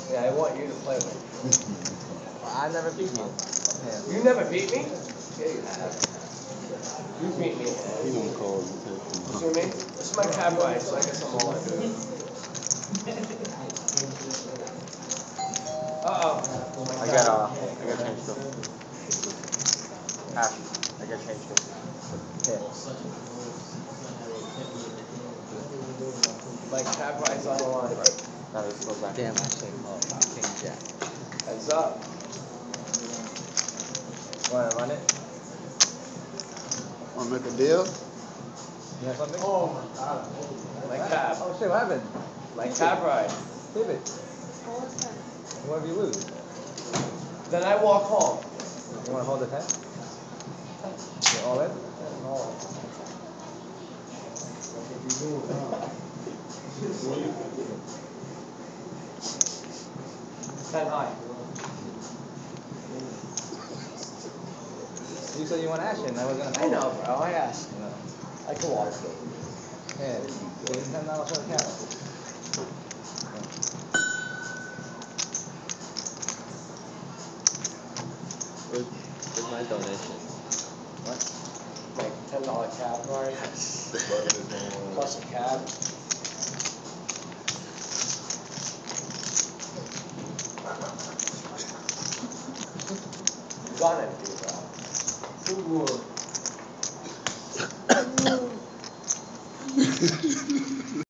Yeah, I want you to play with. I never beat you. Yeah. You never beat me? Yeah, you have. You beat me. He don't call you. See me? This is my cab ride, so I guess I'm all in. Uh-oh. I got change too. Ash, I got change too. Yeah. My cab ride's on the line. Now this goes back. Damn, actually, king jack. Heads up. Wanna run it? Wanna make a deal? You have something? Oh my god. My cab. Oh shit, what happened? My cab ride. Keep it. What if you lose? Then I walk home. You wanna hold the 10? You're all in? Ten high. You said you want action. I was gonna. I know, bro. I asked. No. I can walk. Yeah, give him $10 for the cap. Where's my donation? What? Like $10 cab ride. Plus a cab. Gone empty, bro.